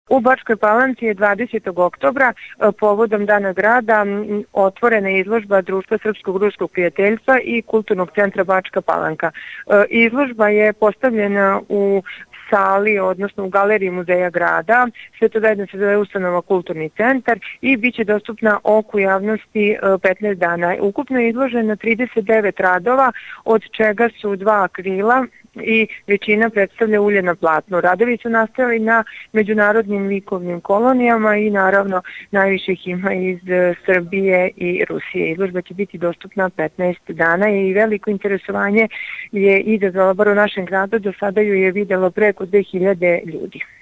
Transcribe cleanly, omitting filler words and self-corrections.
U Bačkoj Palanci je 20. oktobra povodom Dana grada otvorena izložba Društva srpsko-ruskog prijateljstva i Kulturnog centra Bačka Palanka. Izložba je postavljena u sali, odnosno u galeriji muzeja grada. Sve to zajedno se zove ustanova Kulturni centar i bit će dostupna oku javnosti 15 dana. Ukupno je izloženo 39 radova, od čega su 2 akrila i većina predstavlja ulje na platnu. Radovi su nastali na međunarodnim likovnim kolonijama i naravno najviše ih ima iz Srbije i Rusije. Izložba će biti dostupna 15 dana i veliko interesovanje je izazvala bar u našem gradu, do sada ju je videlo preko 2000 ljudi.